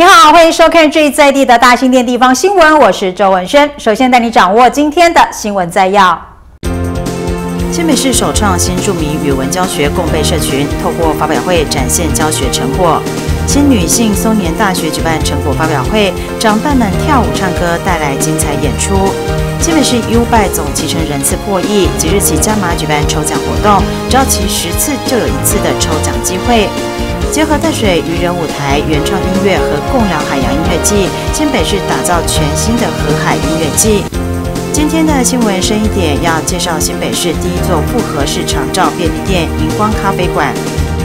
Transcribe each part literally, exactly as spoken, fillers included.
你好，欢迎收看最在地的大新店地方新闻，我是周文轩。首先带你掌握今天的新闻摘要。新北市首创新著名语文教学共备社群，透过发表会展现教学成果。新女性松年大学举办成果发表会，长辈们跳舞唱歌，带来精彩演出。新北市 U 拜总骑乘人次破亿，即日起加码举办抽奖活动，只要骑十次就有一次的抽奖机会。结合淡水渔人舞台、原创音乐和共良海洋音乐季，新北市打造全新的河海音乐季。今天的新闻深一点，要介绍新北市第一座复合式长照便利店——荧光咖啡馆。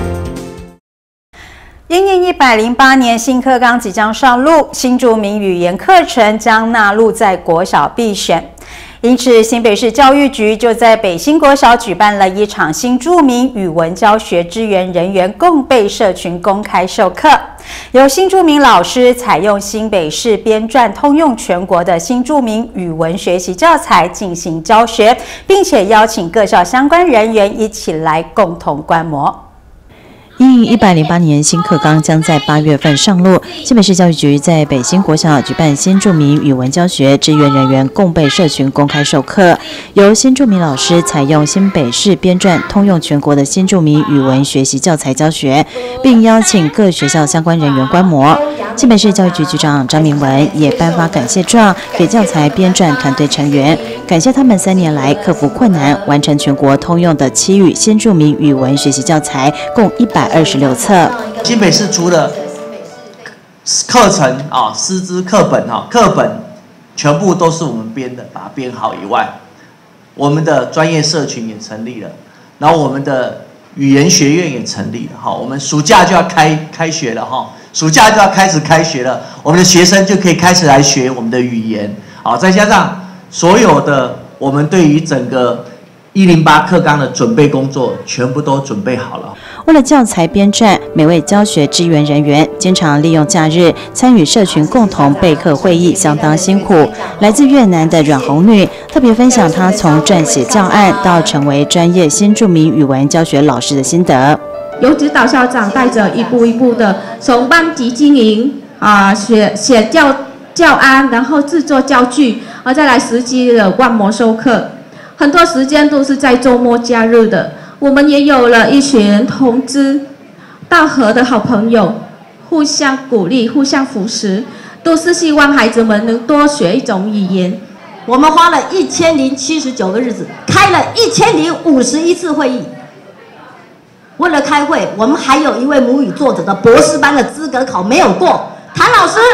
因应一百零八年新课纲即将上路，新著名语言课程将纳入在国小必选。因此，新北市教育局就在北新国小举办了一场新著名语文教学支援人员共备社群公开授课，由新著名老师采用新北市编撰通用全国的新著名语文学习教材进行教学，并且邀请各校相关人员一起来共同观摩。因应一百零八年新课纲将在八月份上路，新北市教育局在北新国小举办新著名语文教学支援人员共备社群公开授课，由新著名老师采用新北市编撰通用全国的新著名语文学习教材教学，并邀请各学校相关人员观摩。新北市教育局局长张明文也颁发感谢状给教材编撰团队成员，感谢他们三年来克服困难，完成全国通用的七语新著名语文学习教材，共一百二十六册。 新北市除了课程啊、师资课本啊、课本全部都是我们编的，把它编好以外，我们的专业社群也成立了，然后我们的语言学院也成立了。哈，我们暑假就要开开学了哈，暑假就要开始开学了，我们的学生就可以开始来学我们的语言。好，再加上所有的我们对于整个一零八课纲的准备工作全部都准备好了。 为了教材编撰，每位教学支援人员经常利用假日参与社群共同备课会议，相当辛苦。来自越南的阮红女特别分享她从撰写教案到成为专业新著名语文教学老师的心得。 由指导校长带着一步一步的从班级经营啊，写写教教案，然后制作教具，然后再来实际的观摩授课。很多时间都是在周末假日的。我们也有了一群同知道合的好朋友，互相鼓励，互相扶持，都是希望孩子们能多学一种语言。 我们花了一千零七十九个日子，开了一千零五十一次会议。为了开会，我们还有一位母语作者的博士班的资格考没有过，谭老师。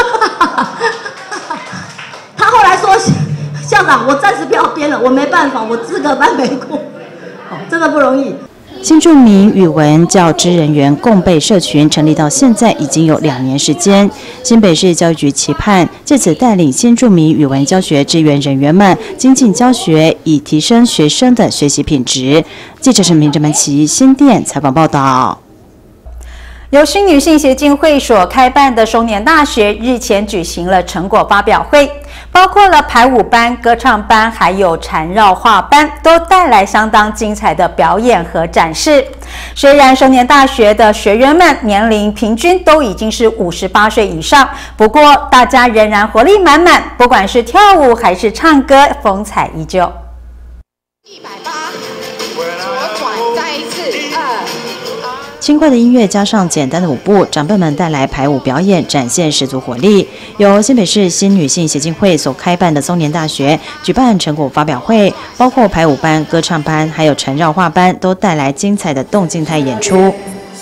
他后来说，校长，我暂时不要编了，我没办法，我资格班没过。真的不容易。 新著名语文教支人员共备社群成立到现在已经有两年时间。新北市教育局期盼借此带领新著名语文教学支援人员们精进教学，以提升学生的学习品质。记者陈明正门旗新店采访报道。由新女性协进会所开办的松年大学日前举行了成果发表会，包括了排舞班、歌唱班，还有缠绕画班，都带来相当精彩的表演和展示。虽然松年大学的学员们年龄平均都已经是五十八岁以上，不过大家仍然活力满满，不管是跳舞还是唱歌，风采依旧。一百八，左转再一次，二。轻快的音乐加上简单的舞步，长辈们带来排舞表演，展现十足活力。由新北市新女性协进会所开办的松年大学举办成果发表会，包括排舞班、歌唱班，还有缠绕画班，都带来精彩的动静态演出。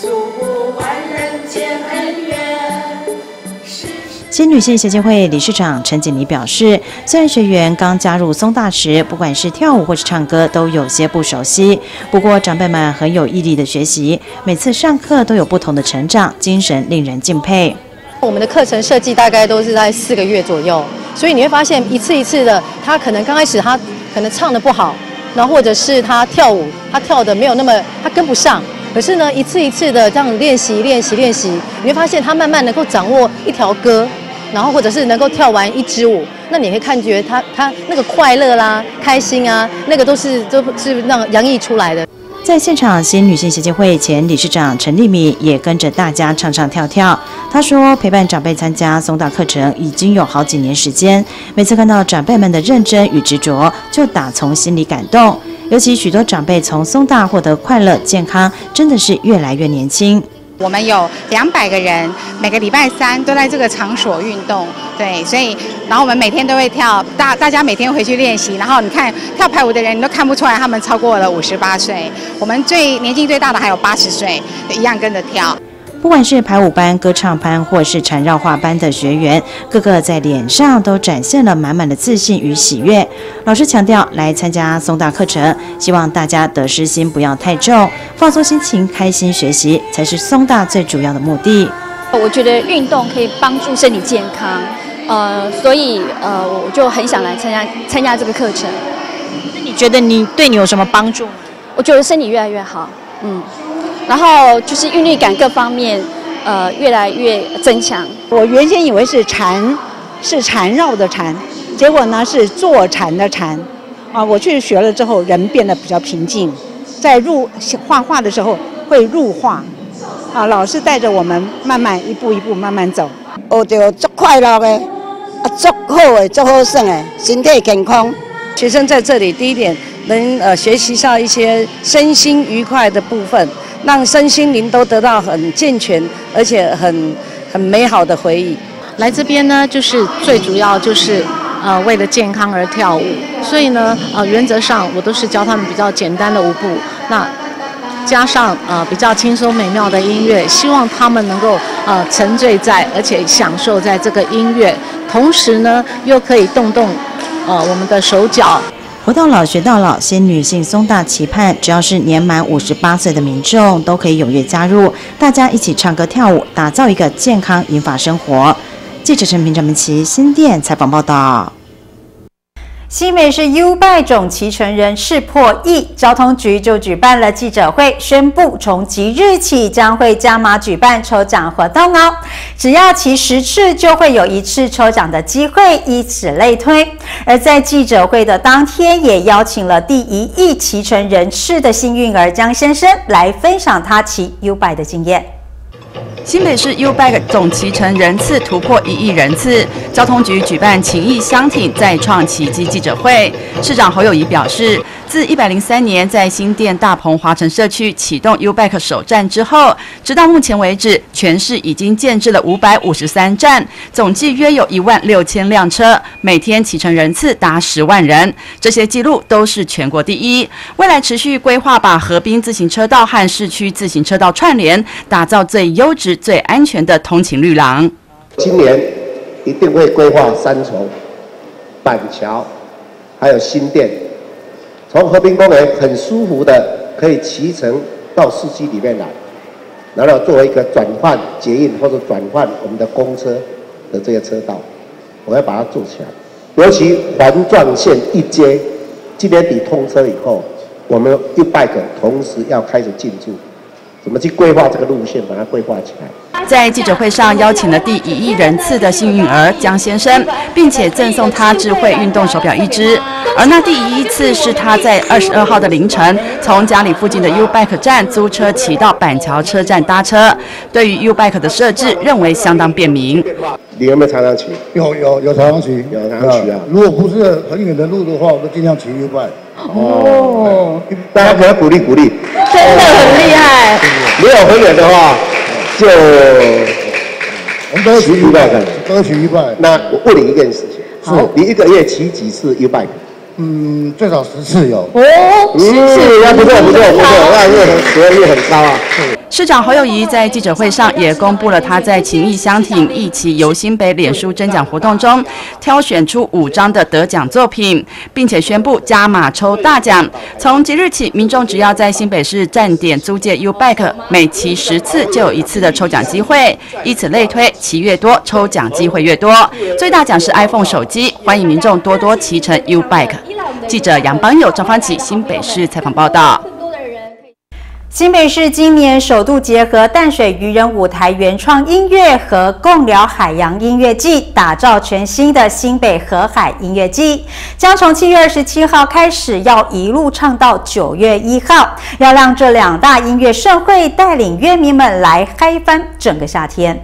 新女性协进会理事长陈锦妮表示，虽然学员刚加入松大时，不管是跳舞或是唱歌都有些不熟悉，不过长辈们很有毅力的学习，每次上课都有不同的成长，精神令人敬佩。 我们的课程设计大概都是在四个月左右，所以你会发现一次一次的，他可能刚开始他可能唱得不好，然后或者是他跳舞，他跳的没有那么他跟不上。可是呢，一次一次的这样练习、练习、练习，你会发现他慢慢能够掌握一条歌，然后或者是能够跳完一支舞，那你会感觉他他那个快乐啦、开心啊，那个都是都是那样洋溢出来的。 在现场，新女性协进会前理事长陈丽敏也跟着大家唱唱跳跳。她说，陪伴长辈参加松大课程已经有好几年时间，每次看到长辈们的认真与执着，就打从心里感动。尤其许多长辈从松大获得快乐、健康，真的是越来越年轻。 我们有两百个人，每个礼拜三都在这个场所运动，对，所以然后我们每天都会跳，大大家每天回去练习，然后你看跳排舞的人，你都看不出来他们超过了五十八岁，我们最年纪最大的还有八十岁，一样跟着跳。 不管是排舞班、歌唱班，或是缠绕画班的学员，个个在脸上都展现了满满的自信与喜悦。老师强调，来参加松大课程，希望大家得失心不要太重，放松心情，开心学习，才是松大最主要的目的。 我觉得运动可以帮助身体健康，呃，所以呃，我就很想来参加参加这个课程。 那你觉得你对你有什么帮助？ 我觉得身体越来越好，嗯。然后就是韵律感各方面，呃，越来越增强。 我原先以为是缠，是缠绕的缠，结果呢是坐禅的禅。啊，我去学了之后，人变得比较平静，在入画画的时候会入画。啊，老师带着我们慢慢一步一步慢慢走。 学到足快乐的，啊，足好的，足好耍的，身体健康。 学生在这里，第一点能呃学习上一些身心愉快的部分。让身心灵都得到很健全，而且很很美好的回忆。 来这边呢，就是最主要就是呃为了健康而跳舞，所以呢呃原则上我都是教他们比较简单的舞步，那加上呃比较轻松美妙的音乐，希望他们能够呃沉醉在，而且享受在这个音乐，同时呢又可以动动呃我们的手脚。 活到老学到老，新女性松大期盼，只要是年满五十八岁的民众都可以踊跃加入，大家一起唱歌跳舞，打造一个健康银发生活。记者陈平、张明琪新店采访报道。 新北市 U-Bike 总骑乘人次破亿，交通局就举办了记者会，宣布从即日起将会加码举办抽奖活动哦。只要骑十次就会有一次抽奖的机会，以此类推。而在记者会的当天，也邀请了第一亿骑乘人次的幸运儿江先生来分享他骑 U-Bike 的经验。 新北市 U-Bike 总骑乘人次突破一亿人次，交通局举办情谊相挺再创奇迹记者会。市长侯友宜表示，自一百零三年在新店大鹏华城社区启动 U-Bike 首站之后，直到目前为止，全市已经建置了五百五十三站，总计约有一万六千辆车，每天骑乘人次达十万人，这些纪录都是全国第一。未来持续规划把河滨自行车道和市区自行车道串联，打造最优质、最安全的通勤绿廊。 今年一定会规划三重、板桥，还有新店，从和平公园很舒服的可以骑乘到市区里面来，然后作为一个转换捷运或者转换我们的公车的这个车道，我要把它做起来。尤其环状线一街，今年底通车以后，我们 U-Bike 同时要开始进驻。怎么去规划这个路线，把它规划起来。 在记者会上邀请了第一亿人次的幸运儿江先生，并且赠送他智慧运动手表一只。而那第一次是他在二十二号的凌晨，从家里附近的 U-Bike 站租车骑到板桥车站搭车。对于 U-Bike 的设置，认为相当便民。 你有没有常常骑？ 有有有常常骑， 有常常骑啊。 如果不是很远的路的话，我都尽量骑 U-Bike。 哦，大家给他鼓励鼓励， 真的很厉害。 没有很远的话，就我们都骑 U-Bike， 都骑 U-Bike。 那我问你一件事情，是你一个月骑几次 U-Bike？ 嗯，最少十次有。 哦，十次， 那不错不错不错，那月很十二月很高啊。 市长侯友宜在记者会上也公布了他在情谊相挺一起游新北脸书征奖活动中挑选出五张的得奖作品，并且宣布加码抽大奖。从即日起，民众只要在新北市站点租借 U-Bike， 每骑十次就有一次的抽奖机会，以此类推，骑越多抽奖机会越多。最大奖是 iPhone 手机，欢迎民众多多骑乘 U-Bike。记者杨邦友、张芳琪新北市采访报道。 新北市今年首度结合淡水渔人舞台原创音乐和共聊海洋音乐季，打造全新的新北河海音乐季，将从七月二十七号开始，要一路唱到九月一号，要让这两大音乐盛会带领乐迷们来嗨翻整个夏天。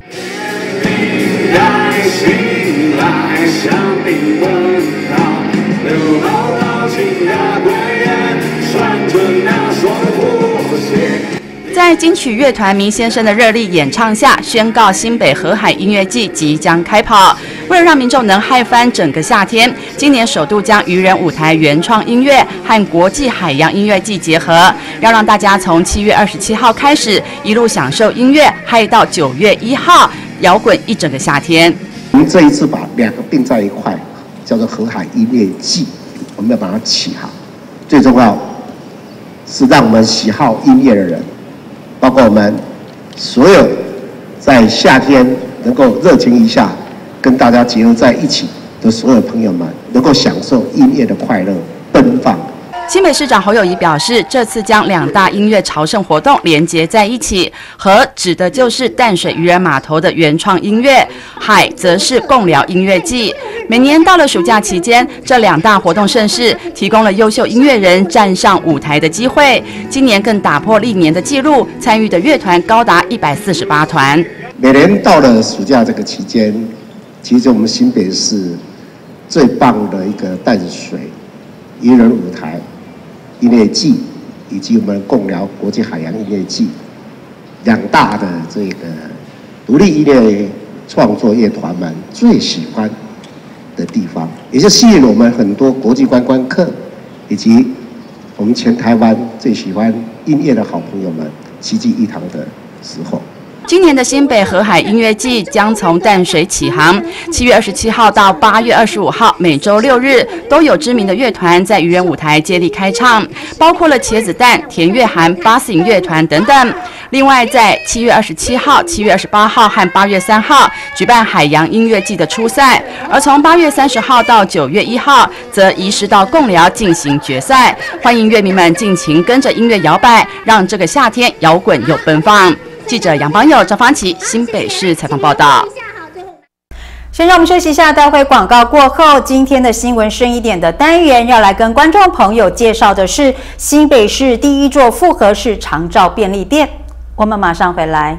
在金曲乐团迷先生的热力演唱下，宣告新北河海音乐季即将开跑。为了让民众能嗨翻整个夏天，今年首度将渔人舞台原创音乐和国际海洋音乐季结合，要让大家从七月二十七号开始，一路享受音乐，嗨到九月一号，摇滚一整个夏天。 我们这一次把两个并在一块，叫做河海音乐季，我们要把它起好。最重要是让我们喜好音乐的人，包括我们所有在夏天能够热情一下，跟大家结合在一起的所有朋友们，能够享受音乐的快乐奔放。 新北市长侯友宜表示，这次将两大音乐朝圣活动连结在一起，河指的就是淡水渔人码头的原创音乐，海则是共聊音乐季。每年到了暑假期间，这两大活动盛事提供了优秀音乐人站上舞台的机会。今年更打破历年的纪录，参与的乐团高达一百四十八团。 每年到了暑假这个期间，其实我们新北市最棒的一个淡水渔人舞台音乐季，以及我们共聊国际海洋音乐季，两大的这个独立音乐创作乐团们最喜欢的地方，也就吸引我们很多国际观光客，以及我们全台湾最喜欢音乐的好朋友们齐聚一堂的时候。 今年的新北河海音乐季将从淡水起航，七月二十七号到八月二十五号，每周六日都有知名的乐团在渔人舞台接力开唱，包括了茄子蛋、田乐涵、巴斯影乐团等等。另外，在七月二十七号、七月二十八号和八月三号举办海洋音乐季的初赛，而从八月三十号到九月一号，则移师到共聊进行决赛。欢迎乐迷们尽情跟着音乐摇摆，让这个夏天摇滚又奔放。记者杨邦佑、张芳琪，新北市采访报道。 先让我们休息一下，待会广告过后，今天的新闻深一点的单元要来跟观众朋友介绍的是新北市第一座复合式长照便利店。我们马上回来。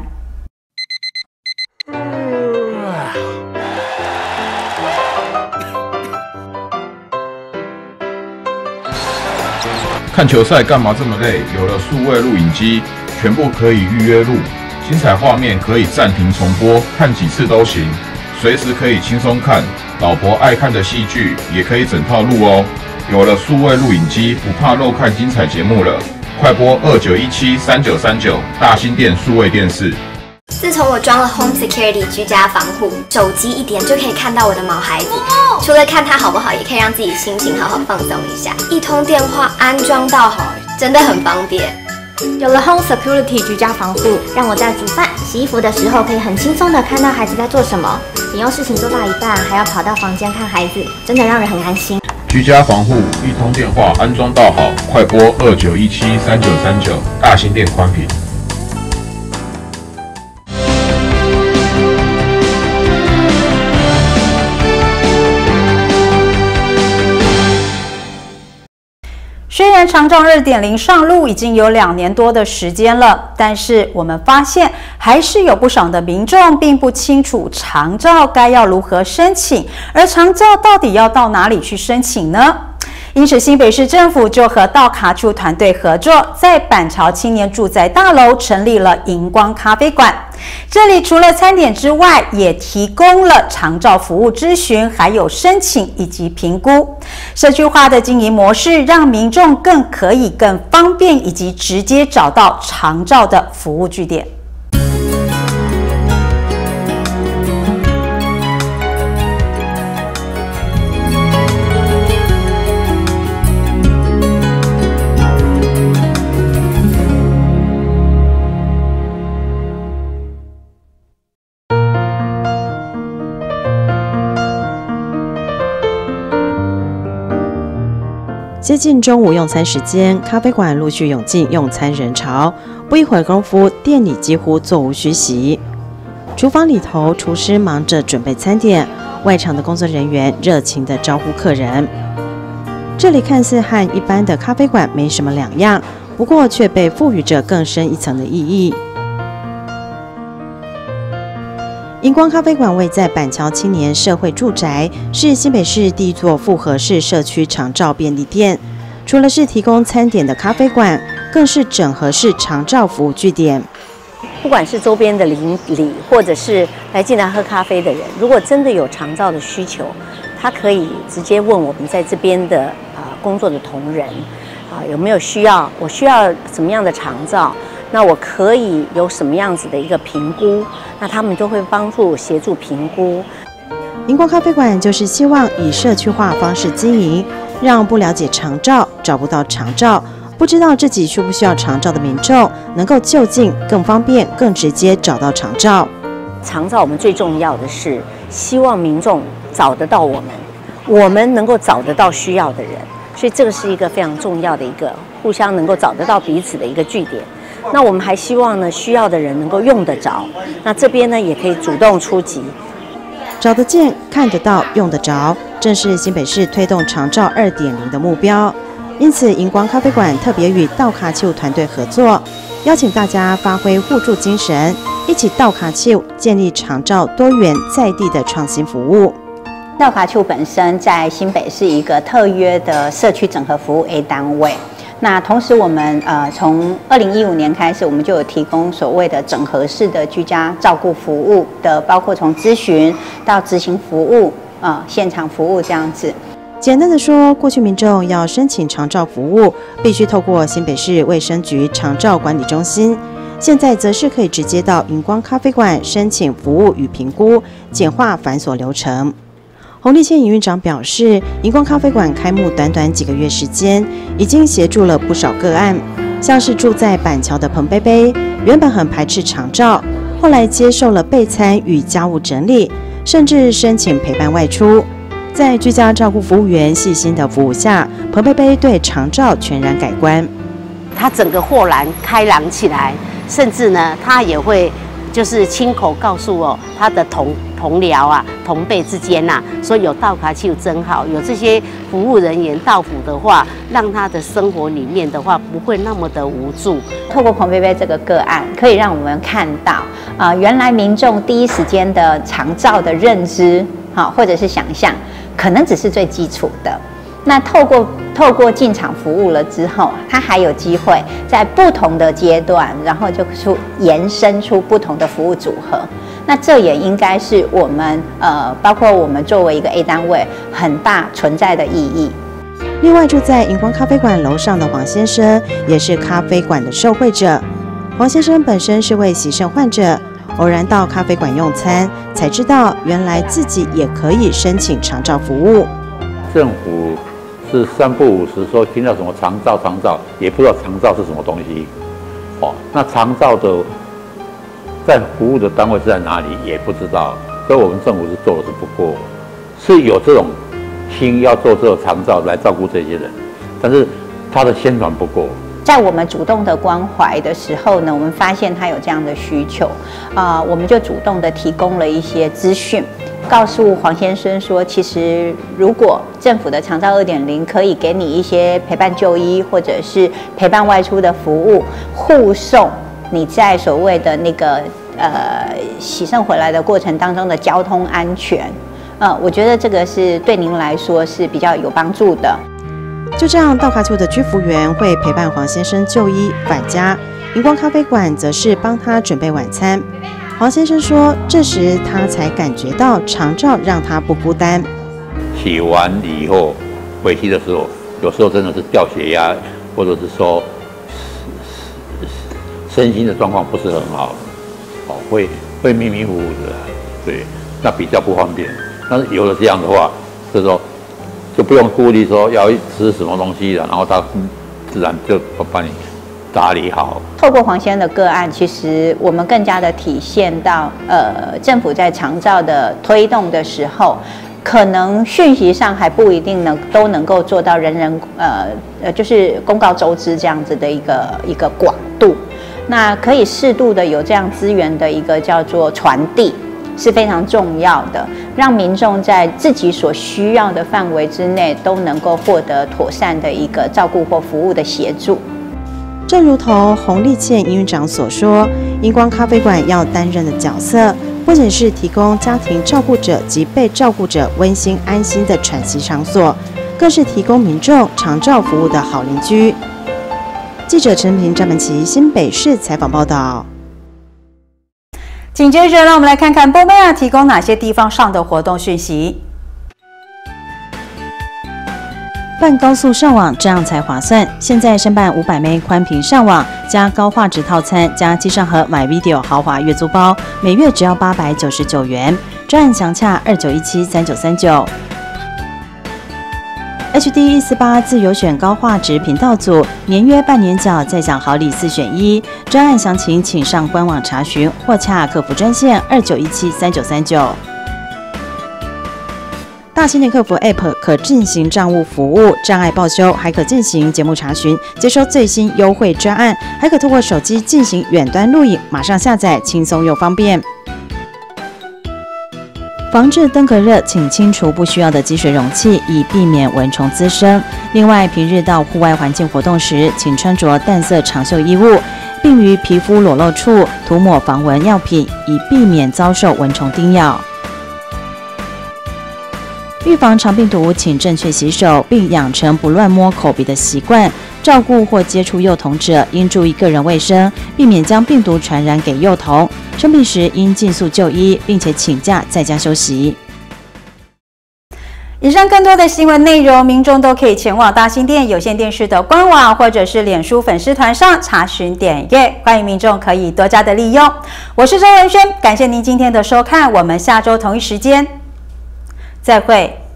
看球赛干嘛这么累？有了数位录影机，全部可以预约录，精彩画面可以暂停重播，看几次都行，随时可以轻松看。老婆爱看的戏剧也可以整套录哦。有了数位录影机，不怕漏看精彩节目了。快拨二九一七三九三九，大新店数位电视。 自从我装了 Home Security 居家防护，手机一点就可以看到我的毛孩子。除了看它好不好，也可以让自己心情好好放松一下。一通电话安装到好，真的很方便。有了 Home Security 居家防护，让我在煮饭、洗衣服的时候可以很轻松的看到孩子在做什么。你用事情做到一半，还要跑到房间看孩子，真的让人很安心。 居家防护，一通电话安装到好，快拨二九一七三九三九，大新店宽屏。 虽然长照 二点零 上路已经有两年多的时间了，但是我们发现还是有不少的民众并不清楚长照该要如何申请，而长照到底要到哪里去申请呢？因此，新北市政府就和道卡处团队合作，在板桥青年住宅大楼成立了荧光咖啡馆。这里除了餐点之外，也提供了长照服务咨询，还有申请以及评估。社区化的经营模式，让民众更可以更方便以及直接找到长照的服务据点。 接近中午用餐时间，咖啡馆陆续涌进用餐人潮。不一会儿功夫，店里几乎座无虚席。厨房里头，厨师忙着准备餐点，外场的工作人员热情地招呼客人。这里看似和一般的咖啡馆没什么两样，不过却被赋予着更深一层的意义。荧光咖啡馆位在板桥青年社会住宅，是新北市第一座复合式社区长照便利店。除了是提供餐点的咖啡馆，更是整合式长照服务据点。 不管是周边的邻里，或者是来进来喝咖啡的人，如果真的有长照的需求，他可以直接问我们在这边的啊、呃、工作的同仁啊、呃、有没有需要，我需要什么样的长照。那我可以有什么样子的一个评估？那他们都会帮助协助评估。 荧光咖啡馆就是希望以社区化方式经营，让不了解长照、找不到长照、不知道自己需不需要长照的民众，能够就近、更方便、更直接找到长照。 长照我们最重要的是希望民众找得到我们，我们能够找得到需要的人，所以这个是一个非常重要的一个互相能够找得到彼此的一个据点。那我们还希望呢，需要的人能够用得着。那这边呢，也可以主动出击， 找得见、看得到、用得着，正是新北市推动长照 二点零 的目标。因此，荧光咖啡馆特别与道卡丘团队合作，邀请大家发挥互助精神，一起道卡丘建立长照多元在地的创新服务。 道卡丘本身在新北是一个特约的社区整合服务 A 单位。那同时，我们呃从二零一五年开始，我们就有提供所谓的整合式的居家照顾服务的，包括从咨询到执行服务啊、呃、现场服务这样子。 简单的说，过去民众要申请长照服务，必须透过新北市卫生局长照管理中心，现在则是可以直接到荧光咖啡馆申请服务与评估，简化繁琐流程。洪立宪营运长表示，荧光咖啡馆开幕短短几个月时间，已经协助了不少个案，像是住在板桥的彭贝贝，原本很排斥长照，后来接受了备餐与家务整理，甚至申请陪伴外出。在居家照顾服务员细心的服务下，彭贝贝对长照全然改观。 他整个豁然开朗起来，甚至呢，他也会就是亲口告诉我他的同同僚啊、同辈之间呐、啊，说有道卡丘真好，有这些服务人员到府的话，让他的生活里面的话不会那么的无助。 透过彭贝贝这个个案，可以让我们看到啊、呃，原来民众第一时间的长照的认知，好、或者是想象，可能只是最基础的。那透过透过进场服务了之后，他还有机会在不同的阶段，然后就出延伸出不同的服务组合。那这也应该是我们呃，包括我们作为一个 A 单位很大存在的意义。 另外，住在荧光咖啡馆楼上的黄先生也是咖啡馆的受惠者。黄先生本身是位洗肾患者，偶然到咖啡馆用餐，才知道原来自己也可以申请长照服务。 政府是三不五时说听到什么长照长照，也不知道长照是什么东西。哦，那长照的在服务的单位是在哪里也不知道，所以我们政府是做的是不够，是有这种心要做这种长照来照顾这些人，但是他的宣传不够。 在我们主动的关怀的时候呢，我们发现他有这样的需求，啊、呃，我们就主动的提供了一些资讯，告诉黄先生说，其实如果政府的长照 二点零 可以给你一些陪伴就医或者是陪伴外出的服务，护送你在所谓的那个呃洗肾回来的过程当中的交通安全，呃，我觉得这个是对您来说是比较有帮助的。 就这样，道卡丘的居服员会陪伴黄先生就医返家，荧光咖啡馆则是帮他准备晚餐。黄先生说，这时他才感觉到长照让他不孤单。 洗完以后回去的时候，有时候真的是掉血压，或者是说身心的状况不是很好，哦，会会迷迷糊糊的，对，那比较不方便。但是有了这样的话，就是说就不用顾虑说要吃什么东西了，然后他自然就把你打理好。 透过黄先生的个案，其实我们更加的体现到，呃，政府在长照的推动的时候， 可能讯息上还不一定能都能够做到人人呃呃，就是公告周知这样子的一个一个广度。那可以适度的有这样资源的一个叫做传递，是非常重要的，让民众在自己所需要的范围之内都能够获得妥善的一个照顾或服务的协助。 正如同洪立倩营运长所说，荧光咖啡馆要担任的角色，不仅是提供家庭照顾者及被照顾者温馨安心的喘息场所，更是提供民众长照服务的好邻居。记者陈平、张本琪新北市采访报道。 紧接着，让我们来看看波贝亚提供哪些地方上的活动讯息。 办高速上网，这样才划算。现在申办五百 M B 宽频上网加高画质套餐加机上盒 MyVideo 豪华月租包，每月只要八百九十九元。专案详洽二九一七三九三九。H D 一四八自由选高画质频道组，年约半年缴，再享好礼四选一。专案详情请上官网查询，或洽客服专线二九一七三九三九。大新店客服 App 可进行账务服务、障碍报修，还可进行节目查询，接收最新优惠专案，还可透过手机进行远端录影，马上下载，轻松又方便。防治登革热，请清除不需要的积水容器，以避免蚊虫滋生。另外，平日到户外环境活动时，请穿着淡色长袖衣物，并于皮肤裸露处涂抹防蚊药品，以避免遭受蚊虫叮咬。预防肠病毒，请正确洗手，并养成不乱摸口鼻的习惯。照顾或接触幼童者，应注意个人卫生，避免将病毒传染给幼童。生病时应尽速就医，并且请假在家休息。 以上更多的新闻内容，民众都可以前往大新店有线电视的官网或者是脸书粉丝团上查询点阅，欢迎民众可以多加的利用。我是周文轩，感谢您今天的收看，我们下周同一时间再会。